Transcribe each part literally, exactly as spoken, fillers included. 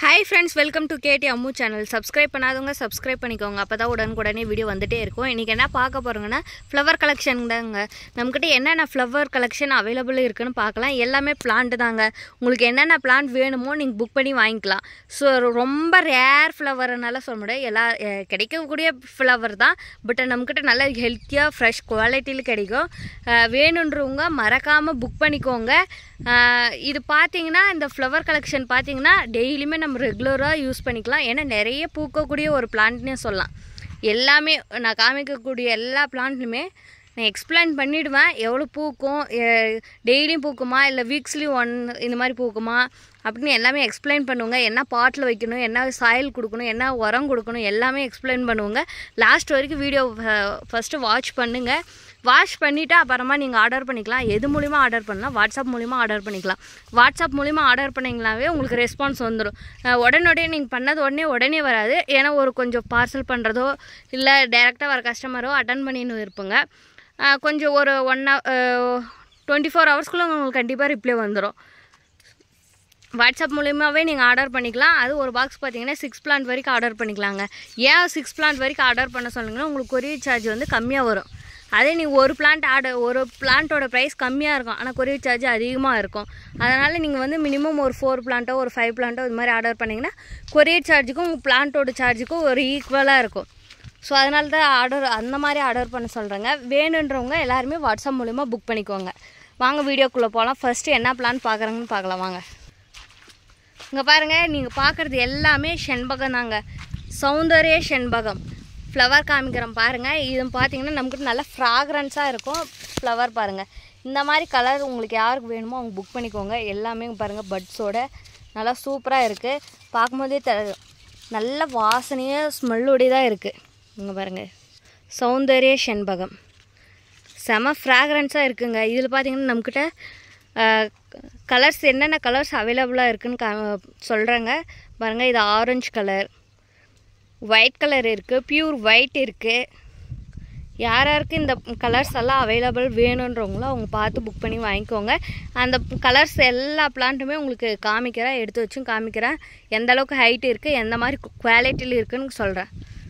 Hi friends, welcome to K T Ammu channel. Subscribe பண்ணாதவங்க subscribe பண்ணிக்கோங்க. அப்பதான் உடனுக்குடனே வீடியோ வந்துட்டே இருக்கும். இன்னைக்கு என்ன பார்க்க போறோம்னா flower collection தாங்க. நம்மகிட்ட என்னென்ன flower collection available இருக்குன்னு பார்க்கலாம். எல்லாமே plant தாங்க. உங்களுக்கு என்னென்ன plant வேணுமோ நீங்க புக் பண்ணி வாங்கிக்கலாம். சோ ரொம்ப rare flowerனால சொல்ல முடியாது. எல்லா கிடைக்கக்கூடிய flower தான். பட் நம்மகிட்ட நல்ல ஹெல்த்தியா fresh குவாலிட்டில கிடைக்கும். வேணும்ன்றவங்க மறக்காம புக் பண்ணிக்கோங்க. இது பாத்தீங்கன்னா இந்த flower collection பாத்தீங்கன்னா டெய்லியுமே நம்ம ரெகுலரா யூஸ் பண்ணிக்கலாம். ஏன்னா நிறைய பூக்கக்கூடிய ஒரு பிளான்ட்னே சொல்லலாம். எல்லாமே நான் காமிக்கக்கூடிய எல்லா பிளான்ட்லுமே நான் எக்ஸ்பிளைன் பண்ணிடுவேன். எவ்வளோ பூக்கும், டெய்லியும் பூக்குமா இல்லை வீக்ஸ்லி ஒன் இந்த மாதிரி பூக்குமா அப்படின்னு எல்லாமே எக்ஸ்பிளைன் பண்ணுவாங்க. என்ன பாட்டில் வைக்கணும், என்ன சாயில் கொடுக்கணும், என்ன உரம் கொடுக்கணும் எல்லாமே எக்ஸ்பிளைன் பண்ணுவாங்க. லாஸ்ட் வரைக்கும் வீடியோ ஃபஸ்ட்டு வாட்ச் பண்ணுங்கள். வாஷ் பண்ணிவிட்டு அப்புறமா நீங்கள் ஆர்டர் பண்ணிக்கலாம். எது மூலிமா ஆர்டர் பண்ணலாம்? வாட்ஸ்அப் மூலிமா ஆர்டர் பண்ணிக்கலாம். வாட்ஸ்அப் மூலிமா ஆர்டர் பண்ணிங்களாவே உங்களுக்கு ரெஸ்பான்ஸ் வந்துடும். உடனே நீங்கள் பண்ணது உடனே உடனே வராது. ஏன்னா ஒரு கொஞ்சம் பார்சல் பண்ணுறதோ இல்லை டைரெக்டாக வர கஸ்டமரோ அட்டன் பண்ணின்னு இருப்போங்க. கொஞ்சம் ஒரு ஒன் டுவெண்ட்டி ஃபோர் ஹவர்ஸ்க்குள்ளே உங்களுக்கு கண்டிப்பாக ரிப்ளை வந்துடும். வாட்ஸ்அப் மூலியமாகவே நீங்கள் ஆர்டர் பண்ணிக்கலாம். அது ஒரு பாக்ஸ் பார்த்தீங்கன்னா சிக்ஸ் பிளான்ட் வரைக்கும் ஆர்டர் பண்ணிக்கலாங்க. ஏன் சிக்ஸ் பிளான்ட் வரைக்கும் ஆர்டர் பண்ண சொன்னீங்கன்னா உங்களுக்கு கொரியர் சார்ஜ் வந்து கம்மியாக வரும். அதே நீங்கள் ஒரு பிளான்ட் ஆர்டர் ஒரு பிளான்ட்டோட ப்ரைஸ் கம்மியாக இருக்கும், ஆனால் கொரியர் சார்ஜ் அதிகமாக இருக்கும். அதனால் நீங்கள் வந்து மினிமம் ஒரு ஃபோர் பிளான்ட்டோ ஒரு ஃபைவ் பிளான்ட்டோ இது மாதிரி ஆர்டர் பண்ணிங்கன்னா கொரியர் சார்ஜுக்கும் உங்கள் பிளான்ட்டோட சார்ஜுக்கும் ஒரு ஈக்குவலாக இருக்கும். ஸோ அதனால தான் ஆர்டர் அந்த மாதிரி ஆர்டர் பண்ண சொல்கிறேங்க. வேணுன்றவங்க எல்லாருமே வாட்ஸ்அப் மூலிமா புக் பண்ணிக்கோங்க. வாங்க வீடியோக்குள்ளே போகலாம். ஃபஸ்ட்டு என்ன பிளான் பார்க்குறாங்கன்னு பார்க்கலாம் வாங்க. இங்கே பாருங்கள், நீங்கள் பார்க்குறது எல்லாமே செண்பகம் தாங்க. சௌந்தர்ய செண்பகம் ஃப்ளவர் காமிக்கிறோம் பாருங்கள். இது பார்த்தீங்கன்னா நமக்கு நல்ல ஃப்ராக்ரன்ஸாக இருக்கும். ஃப்ளவர் பாருங்கள், இந்த மாதிரி கலர் உங்களுக்கு யாருக்கு வேணுமோ அவங்க புக் பண்ணிக்கோங்க. எல்லாமே பாருங்கள் பட்ஸோட நல்லா சூப்பராக இருக்குது. பார்க்கும்போதே த நல்ல வாசனையாக ஸ்மெல்லுடையதாக இருக்குது. இங்கே பாருங்கள், சௌந்தர்ய செண்பகம் செம ஃப்ராக்ரன்ஸாக இருக்குங்க. இதில் பார்த்தீங்கன்னா நம்மக்கிட்ட கலர்ஸ் என்னென்ன கலர்ஸ் அவைலபிளாக இருக்குதுன்னு கா சொல்கிறேங்க பாருங்கள். இது ஆரஞ்சு கலர், ஒயிட் கலர் இருக்குது, பியூர் ஒயிட் இருக்குது. யார் யாருக்கு இந்த கலர்ஸ் எல்லாம் அவைலபிள் வேணுன்றவங்களோ அவங்க பார்த்து புக் பண்ணி வாங்கிக்கோங்க. அந்த கலர்ஸ் எல்லா பிளான்ட்டுமே உங்களுக்கு காமிக்கிறேன், எடுத்து வச்சும் காமிக்கிறேன். எந்த அளவுக்கு ஹைட் இருக்குது, எந்த மாதிரி குவாலிட்டியில் இருக்குதுன்னு சொல்கிறேன்.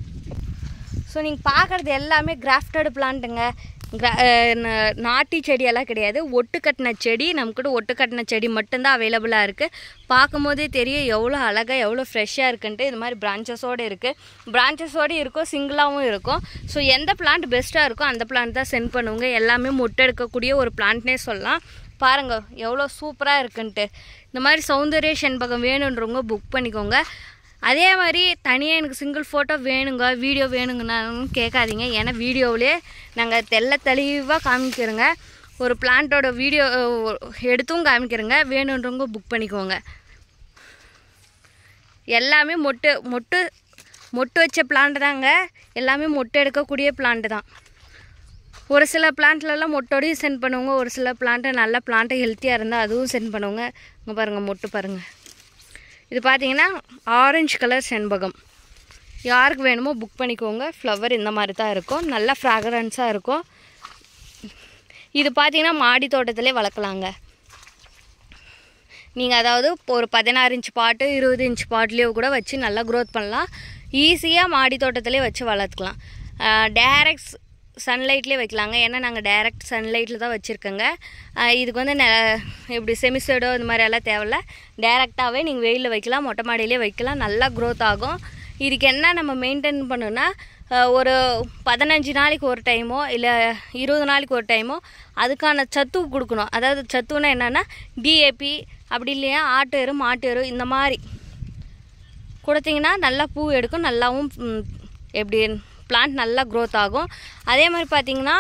ஸோ நீங்கள் பார்க்குறது எல்லாமே கிராஃப்டட் பிளான்ட்டுங்க. கிரா நாட்டி செடியெல்லாம் கிடையாது, ஒட்டு கட்டின செடி. நம்மக்கிட்ட ஒட்டு கட்டின செடி மட்டும்தான் அவைலபிளாக இருக்குது. பார்க்கும்போதே தெரியும் எவ்வளோ அழகாக எவ்வளோ ஃப்ரெஷ்ஷாக இருக்குன்ட்டு. இது மாதிரி பிரான்ச்சஸோடு இருக்குது, பிரான்ச்சஸோடு இருக்கும், சிங்கிளாகவும் இருக்கும். ஸோ எந்த பிளான்ட் பெஸ்ட்டாக இருக்கோ அந்த பிளான்ட் தான் சென்ட் பண்ணுவோங்க. எல்லாமே மொட்டை எடுக்கக்கூடிய ஒரு பிளான்ட்னே சொல்லலாம். பாருங்கள் எவ்வளோ சூப்பராக இருக்குன்ட்டு. இந்த மாதிரி சௌந்தர்ய செண்பகம் வேணுன்றவங்க புக் பண்ணிக்கோங்க. அதே மாதிரி தனியாக எனக்கு சிங்கிள் ஃபோட்டோ வேணுங்க, வீடியோ வேணுங்கன்னு கேட்காதீங்க. ஏன்னா வீடியோவிலே நாங்கள் தெல்ல தெளிவாக காமிக்கிறோங்க. ஒரு பிளான்ட்டோட வீடியோ எடுத்தும் காமிக்கிறோங்க. வேணுன்றவங்க புக் பண்ணிக்கோங்க. எல்லாமே மொட்டு மொட்டு மொட்டு வச்ச பிளான்ட்டு தாங்க. எல்லாமே மொட்டை எடுக்கக்கூடிய பிளான்ட்டு தான். ஒரு சில பிளான்ட்லலாம் மொட்டோடையும் சென்ட் பண்ணுவோங்க. ஒரு சில பிளான்ட்டு நல்ல பிளான்ட்டு ஹெல்த்தியாக இருந்தால் அதுவும் சென்ட் பண்ணுவோங்க. இங்கே பாருங்கள் மொட்டு பாருங்கள். இது பார்த்தீங்கன்னா ஆரஞ்சு கலர் செண்பகம். யாருக்கு வேணுமோ புக் பண்ணிக்கோங்க. ஃப்ளவர் இந்த மாதிரி தான் இருக்கும், நல்ல ஃப்ராக்ரன்ஸாக இருக்கும். இது பார்த்தீங்கன்னா மாடி தோட்டத்திலே வளர்க்கலாங்க. நீங்கள் அதாவது ஒரு பதினாறு இன்ச் பாட்டு இருபது இன்ச் பாட்லேயோ கூட வச்சு நல்லா க்ரோத் பண்ணலாம். ஈஸியாக மாடி தோட்டத்திலே வச்சு வளர்த்துக்கலாம். டேரெக்ட் சன்லைட்லேயே வைக்கலாங்க. ஏன்னா நாங்கள் டைரக்ட் சன்லைட்டில் தான் வச்சுருக்கோங்க. இதுக்கு வந்து ந இப்படி செமிசைடோ இது மாதிரி எல்லாம் தேவையில்ல. டேரெக்டாகவே நீங்கள் வெயிலில் வைக்கலாம், மொட்டை மாடியிலே வைக்கலாம், நல்லா க்ரோத் ஆகும். இதுக்கு என்ன நம்ம மெயின்டைன் பண்ணணுன்னா ஒரு பதினஞ்சு நாளைக்கு ஒரு டைமோ இல்லை இருபது நாளைக்கு ஒரு டைமோ அதுக்கான சத்து கொடுக்கணும். அதாவது சத்துன்னா என்னென்னா டிஏபி அப்படி இல்லையா ஆட்டு எரு மாட்டு எரு இந்த மாதிரி கொடுத்தீங்கன்னா நல்லா பூ எடுக்கும், நல்லாவும் எப்படி பிளான்ட் நல்லா க்ரோத் ஆகும். அதே மாதிரி பார்த்தீங்கன்னா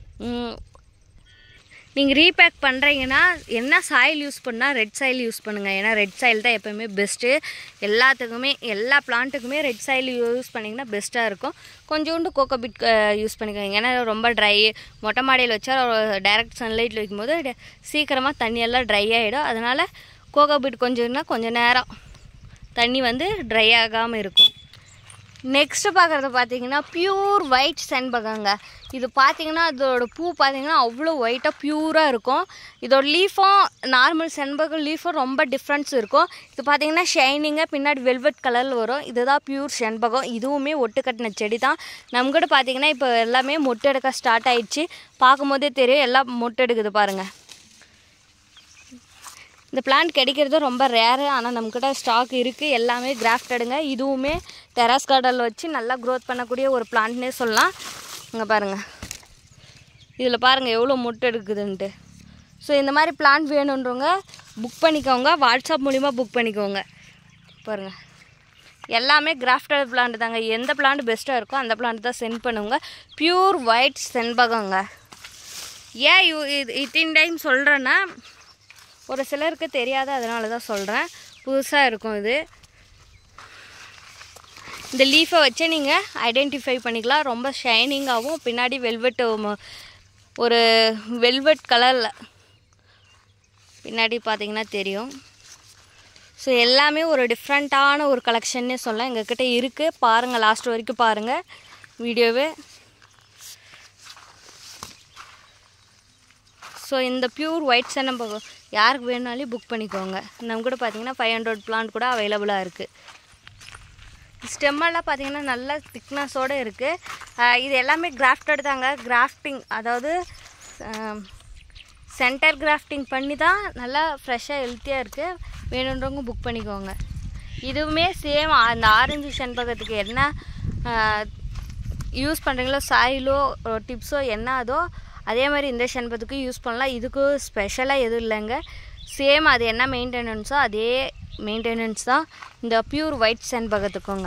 நீங்கள் ரீபேக் பண்ணுறீங்கன்னா என்ன சாயில் யூஸ் பண்ணால் ரெட் சாயில் யூஸ் பண்ணுங்கள். ஏன்னா ரெட் சாயில் தான் எப்போயுமே பெஸ்ட்டு. எல்லாத்துக்குமே எல்லா பிளான்ட்டுக்குமே ரெட் சாயில் யூஸ் பண்ணிங்கன்னா பெஸ்ட்டாக இருக்கும். கொஞ்சோண்டு கோகோபிட் யூஸ் பண்ணிக்கோங்க. ஏன்னா ரொம்ப ட்ரை மொட்டை மாடியில் வச்சா டைரக்ட் சன்லைட்டில் வைக்கும்போது சீக்கிரமாக தண்ணியெல்லாம் ட்ரை ஆகிடும். அதனால் கோகோபிட் கொஞ்சம்னா கொஞ்சம் நேரம் தண்ணி வந்து ட்ரை ஆகாமல் இருக்கும். நெக்ஸ்ட்டு பார்க்குறது பார்த்தீங்கன்னா பியூர் ஒயிட் செண்பகங்க. இது பார்த்தீங்கன்னா அதோட பூ பார்த்தீங்கன்னா அவ்வளோ ஒயிட்டாக ப்யூராக இருக்கும். இதோட லீஃபும் நார்மல் செண்பகம் லீஃபும் ரொம்ப டிஃப்ரென்ஸ் இருக்கும். இது பார்த்தீங்கன்னா ஷைனிங்காக பின்னாடி வெல்வெட் கலரில் வரும். இதுதான் பியூர் செண்பகம். இதுவுமே ஒட்டு கட்டின செடி தான். நம்மக்கிட்ட பார்த்தீங்கன்னா இப்போ எல்லாமே மொட்டு எடுக்க ஸ்டார்ட் ஆகிடுச்சு. பார்க்கும்போதே தெரியும் எல்லாம் மொட்டு எடுக்குது பாருங்கள். இந்த பிளான்ட் கிடைக்கிறது ரொம்ப ரேரு. ஆனால் நம்மக்கிட்ட ஸ்டாக் இருக்குது. எல்லாமே கிராஃப்டடுங்க. இதுவுமே டெராஸ் கார்டனில் வச்சு நல்லா க்ரோத் பண்ணக்கூடிய ஒரு பிளான்ட்னே சொல்லலாம். இங்கே பாருங்கள், இதில் பாருங்கள் எவ்வளோ மொட்டு எடுக்குதுன்ட்டு. ஸோ இந்த மாதிரி பிளான்ட் வேணுன்றவங்க புக் பண்ணிக்கோங்க. வாட்ஸ்அப் மூலிமா புக் பண்ணிக்கோங்க. பாருங்கள் எல்லாமே கிராஃப்டட் பிளான்ட் தாங்க. எந்த பிளான்ட் பெஸ்ட்டாக இருக்கோ அந்த பிளான்ட் தான் சென்ட் பண்ணுங்க. பியூர் ஒயிட் செண்பகங்க. ஏன் யூ இது இத்தின் டைம் சொல்கிறேன்னா ஒரு சிலருக்கு தெரியாது, அதனால தான் சொல்கிறேன். புதுசாக இருக்கும் இது. இந்த லீஃபை வச்சு நீங்கள் ஐடென்டிஃபை பண்ணிக்கலாம். ரொம்ப ஷைனிங்காகவும் பின்னாடி வெல்வெட் ஒரு வெல்வெட் கலரில் பின்னாடி பார்த்தீங்கன்னா தெரியும். ஸோ எல்லாமே ஒரு டிஃப்ரெண்ட்டான ஒரு கலெக்ஷன்னே சொல்லலாம். எங்கள்கிட்ட இருக்குது. பாருங்கள், லாஸ்ட் வரைக்கும் பாருங்கள் வீடியோவே. ஸோ இந்த பியூர் ஒயிட் செண்பகம் யாருக்கு வேணுனாலும் புக் பண்ணிக்கோங்க. நம்ம கூட பார்த்தீங்கன்னா ஃபைவ் ஹண்ட்ரட் பிளான்ட் கூட அவைலபிளாக இருக்குது. ஸ்டெம்மெல்லாம் பார்த்தீங்கன்னா நல்ல திக்னஸோடு இருக்குது. இது எல்லாமே கிராஃப்டட் தாங்க. கிராஃப்டிங் அதாவது சென்டர் கிராஃப்டிங் பண்ணி தான் நல்லா ஃப்ரெஷ்ஷாக ஹெல்த்தியாக இருக்குது. வேணுன்றவங்க புக் பண்ணிக்கோங்க. இதுவுமே சேம் அந்த ஆரஞ்சு செண்பகத்துக்கு என்ன யூஸ் பண்ணுறீங்களோ சாயிலோ டிப்ஸோ என்ன அதோ அதே மாதிரி இந்த செண்பகத்துக்கு யூஸ் பண்ணலாம். இதுக்கு ஸ்பெஷலாக எதுவும் இல்லைங்க. சேம் அது என்ன மெயின்டெனன்ஸோ அதே மெயின்டெனன்ஸ் தான் இந்த பியூர் ஒயிட் செண்பகத்துக்குங்க.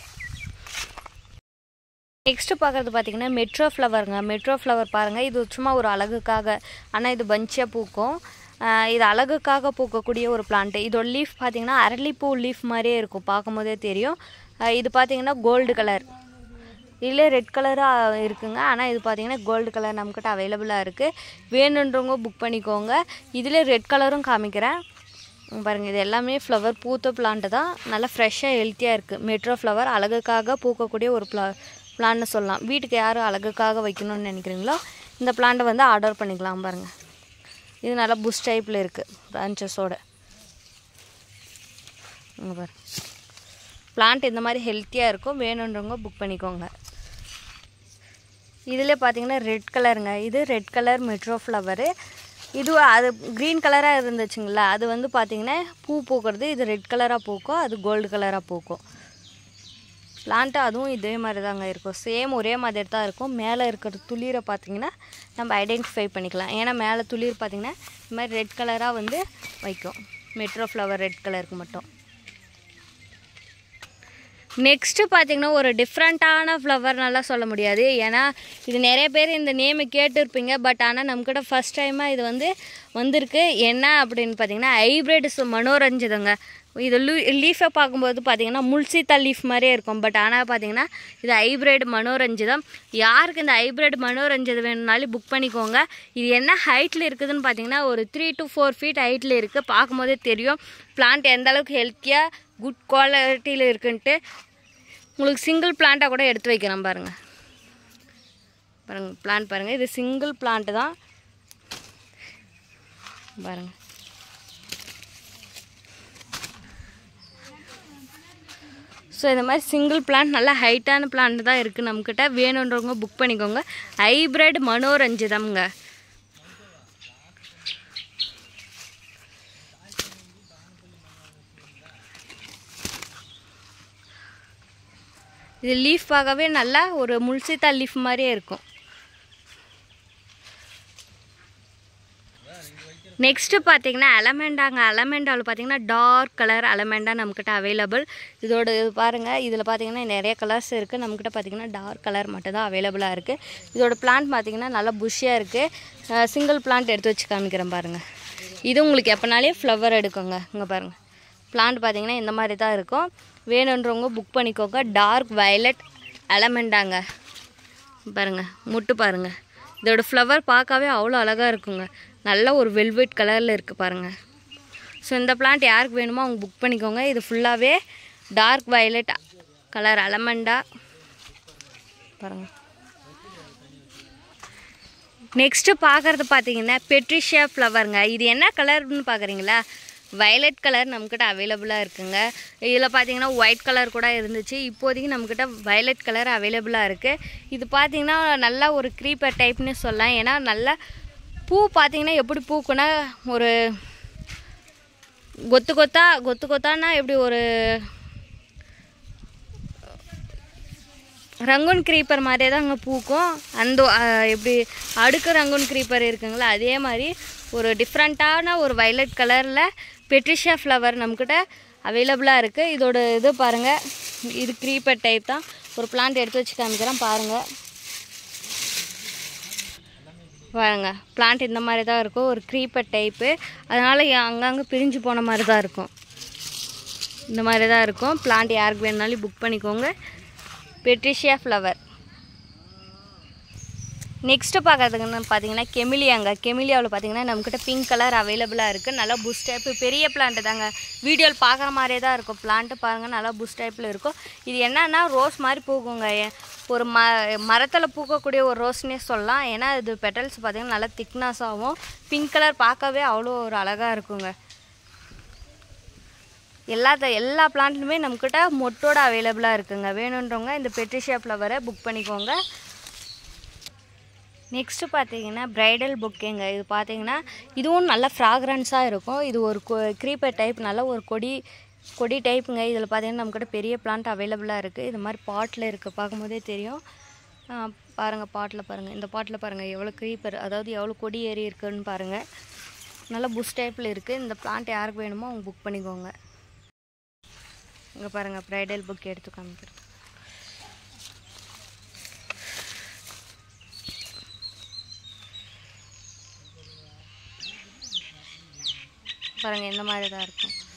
நெக்ஸ்ட்டு பார்க்குறது பார்த்திங்கன்னா மெட்ரோ ஃப்ளவருங்க. மெட்ரோ ஃப்ளவர் பாருங்கள், இது சும்மா ஒரு அழகுக்காக, ஆனால் இது பஞ்சாக பூக்கும். இது அழகுக்காக பூக்கக்கூடிய ஒரு பிளான்ட்டு. இதோட லீஃப் பார்த்திங்கன்னா அரளிப்பூ லீஃப் மாதிரியே இருக்கும், பார்க்கும்போதே தெரியும். இது பார்த்திங்கன்னா கோல்டு கலர், இதிலே ரெட் கலராக இருக்குங்க. ஆனால் இது பார்த்திங்கன்னா கோல்டு கலர் நம்மக்கிட்ட அவைலபிளாக இருக்குது. வேணுன்றவங்க புக் பண்ணிக்கோங்க. இதில் ரெட் கலரும் காமிக்கிறேன் பாருங்கள். இது எல்லாமே ஃப்ளவர் பூத்த பிளான்ட்டு தான். நல்லா ஃப்ரெஷ்ஷாக ஹெல்த்தியாக இருக்குது. மெட்ரோ ஃப்ளவர் அழகுக்காக பூக்கக்கூடிய ஒரு பிளா பிளான்னு சொல்லலாம். வீட்டுக்கு யாரும் அழகுக்காக வைக்கணும்னு நினைக்கிறீங்களோ இந்த பிளான்ட்டை வந்து ஆர்டர் பண்ணிக்கலாம். பாருங்கள், இது நல்லா புஷ் டைப்பில் இருக்குது பிரான்ச்சஸோடு. இங்கே பாரு, பிளான்ட் இந்த மாதிரி ஹெல்த்தியாக இருக்கும். வேணுன்றவங்க புக் பண்ணிக்கோங்க. இதில் பார்த்தீங்கன்னா ரெட் கலருங்க. இது ரெட் கலர் மெட்ரோ ஃப்ளவரு. இது அது க்ரீன் கலராக இருந்துச்சுங்களா, அது வந்து பார்த்திங்கன்னா பூ பூக்கிறது. இது ரெட் கலராக பூக்கும், அது கோல்டு கலராக பூக்கும். பிளான்ட்டு அதுவும் இதே மாதிரி தாங்க இருக்கும். சேம் ஒரே மாதிரி தான் இருக்கும். மேலே இருக்கிற துளிரை பார்த்திங்கன்னா நம்ம ஐடென்டிஃபை பண்ணிக்கலாம். ஏன்னா மேலே துளிர் பார்த்திங்கன்னா இந்த மாதிரி ரெட் கலராக வந்து வைக்கும். மெட்ரோ ஃப்ளவர் ரெட் கலருக்கு மட்டும். நெக்ஸ்ட்டு பார்த்திங்கன்னா ஒரு டிஃப்ரெண்ட்டான ஃப்ளவர் நல்லா சொல்ல முடியாது. ஏன்னா இது நிறைய பேர் இந்த நேமை கேட்டுருப்பீங்க. பட் ஆனால் நம்மக்கிட்ட ஃபஸ்ட் டைமாக இது வந்து வந்திருக்கு. என்ன அப்படின்னு பார்த்திங்கன்னா ஹைப்ரிட்ஸ் மனோரஞ்சிதங்க. இது லூ லீஃபை பார்க்கும்போது பார்த்திங்கன்னா முல்சித்தா லீஃப் மாதிரியே இருக்கும். பட் ஆனால் பார்த்திங்கன்னா இது ஹைப்ரிட் மனோரஞ்சிதம். யாருக்கு இந்த ஹைப்ரிட் மனோரஞ்சிதம் வேணும்னாலும் புக் பண்ணிக்கோங்க. இது என்ன ஹைட்டில் இருக்குதுன்னு பார்த்திங்கன்னா ஒரு த்ரீ டு ஃபோர் ஃபீட் ஹைட்டில் இருக்குது. பார்க்கும்போதே தெரியும் பிளான்ட் எந்த அளவுக்கு ஹெல்த்தியாக குட் குவாலிட்டியில் இருக்குன்ட்டு. உங்களுக்கு சிங்கிள் பிளான்ட்டாக கூட எடுத்து வைக்கிறேன் பாருங்கள். பாருங்கள் பிளான்ட் பாருங்கள், இது சிங்கிள் பிளான்ட்டு தான் பாருங்கள். ஸோ இந்த மாதிரி சிங்கிள் பிளான்ட் நல்லா ஹைட்டான பிளான்ட் தான் இருக்குது நம்மக்கிட்ட. வேணுன்றவங்க புக் பண்ணிக்கோங்க. ஹைப்ரிட் மனோரஞ்சிதம்ங்க. இது லீஃப் பார்க்கவே நல்லா ஒரு முல்சித்தா லீஃப் மாதிரியே இருக்கும். நெக்ஸ்ட்டு பார்த்தீங்கன்னா அலமெண்டாங்க. அலமெண்டாவில் பார்த்தீங்கன்னா டார்க் கலர் அலமெண்டா நம்மக்கிட்ட அவைலபிள். இதோட இது பாருங்கள், இதில் பார்த்தீங்கன்னா நிறைய கலர்ஸ் இருக்குது. நம்மக்கிட்ட பார்த்தீங்கன்னா டார்க் கலர் மட்டும் தான் அவைலபிளாக இருக்குது. இதோட பிளான்ட் பார்த்தீங்கன்னா நல்லா புஷ்ஷியாக இருக்குது. சிங்கிள் பிளான்ட் எடுத்து வச்சு காமிக்கிறேன் பாருங்கள். இது உங்களுக்கு எப்போனாலே ஃப்ளவர் எடுக்குங்க. இங்கே பாருங்கள், பிளான்ட் பார்த்தீங்கன்னா இந்த மாதிரி தான் இருக்கும். வேணுன்றவங்க புக் பண்ணிக்கோங்க. டார்க் வயலட் அலமெண்டாங்க. பாருங்கள் முட்டு பாருங்கள். இதோட ஃப்ளவர் பார்க்கவே அவ்வளோ அழகாக இருக்குங்க. நல்ல ஒரு வெல்வெட் கலரில் இருக்குது பாருங்கள். ஸோ இந்த பிளான்ட் யாருக்கு வேணுமோ அவங்க புக் பண்ணிக்கோங்க. இது ஃபுல்லாகவே டார்க் வயலட் கலர் அலமண்டா பாருங்கள். நெக்ஸ்ட்டு பார்க்குறது பார்த்தீங்கன்னா பெட்ரிஷியா ஃப்ளவருங்க. இது என்ன கலர்னு பார்க்குறீங்களா? வயலட் கலர் நம்மக்கிட்ட அவைலபிளாக இருக்குங்க. இதில் பார்த்தீங்கன்னா ஒயிட் கலர் கூட இருந்துச்சு. இப்போதைக்கு நம்மக்கிட்ட வயலட் கலர் அவைலபிளாக இருக்குது. இது பார்த்திங்கன்னா நல்லா ஒரு க்ரீப்பர் டைப்னு சொல்லலாம். ஏன்னா நல்லா பூ பார்த்திங்கன்னா எப்படி பூக்குன்னா ஒரு கொத்து கொத்தா கொத்து கொத்தானா எப்படி ஒரு ரங்கூன் க்ரீப்பர் மாதிரியே தான் அங்கே பூக்கும். அந்த எப்படி அடுக்கு ரங்கூன் க்ரீப்பர் இருக்குங்களா அதே மாதிரி ஒரு டிஃப்ரெண்ட்டான ஒரு வயலட் கலரில் பெட்ரிஷியா ஃப்ளவர் நம்மக்கிட்ட அவைலபிளாக இருக்குது. இதோட இது பாருங்கள், இது க்ரீப்பர் டைப் தான். ஒரு பிளான்ட் எடுத்து வச்சு காமிக்கிறேன் பாருங்கள். பாருங்கள் பிளான்ட் இந்த மாதிரி தான் இருக்கும், ஒரு க்ரீப்பர் டைப்பு. அதனால் அங்கங்கே பிரிஞ்சு போன மாதிரி தான் இருக்கும். இந்த மாதிரி தான் இருக்கும். பிளான்ட் யாருக்கு வேணுனாலும் புக் பண்ணிக்கோங்க. Patricia flower. நெக்ஸ்ட்டு பார்க்குறதுக்குன்னு பார்த்தீங்கன்னா கெமிலியாங்க. கெமிலியாவில் பார்த்தீங்கன்னா நம்மக்கிட்ட பிங்க் கலர் அவைலபிளாக இருக்குது. நல்லா புஷ் டைப்பு பெரிய பிளான்ட்டு தாங்க. வீடியோவில் பார்க்குற மாதிரியே தான் இருக்கும். பிளான்ட்டு பாருங்கள் நல்லா புஷ் டைப்பில் இருக்கும். இது என்னன்னா ரோஸ் மாதிரி பூக்குங்க. ஒரு ம மரத்தில் பூக்கக்கூடிய ஒரு ரோஸ்னே சொல்லலாம். ஏன்னா இது பெட்டல்ஸ் பார்த்திங்கன்னா நல்லா திக்னஸாகவும் பிங்க் கலர் பார்க்கவே அவ்வளோ ஒரு அழகாக இருக்குங்க. எல்லா எல்லா பிளான்ட்லுமே நம்மக்கிட்ட மொட்டோட அவைலபிளாக இருக்குங்க. வேணுன்றவங்க இந்த பெட்ரிஷியா ஃப்ளவரை புக் பண்ணிக்கோங்க. நெக்ஸ்ட்டு பார்த்தீங்கன்னா ப்ரைடல் புக்கேங்க. இது பார்த்தீங்கன்னா இதுவும் நல்ல ஃப்ராக்ரன்ஸாக இருக்கும். இது ஒரு க்ரீப்பர் டைப், நல்ல ஒரு கொடி கொடி டைப்புங்க. இதில் பார்த்தீங்கன்னா நம்மக்கிட்ட பெரிய பிளான்ட் அவைலபிளாக இருக்குது. இது மாதிரி பாட்டில் இருக்குது, பார்க்கும்போதே தெரியும். பாருங்கள் பாட்டில் பாருங்கள், இந்த பாட்டில் பாருங்கள் எவ்வளோ க்ரீப்பர், அதாவது எவ்வளோ கொடி ஏறி இருக்குதுன்னு பாருங்கள். நல்ல புஷ் டைப்பில் இருக்குது. இந்த பிளான்ட் யாருக்கு வேணுமோ அவங்க புக் பண்ணிக்கோங்க. இங்கே பாருங்கள் ப்ரைடல் புக் எடுத்து காமிக்கிறேன். பாருங்கள் இந்த மாதிரி தான் இருக்கும்.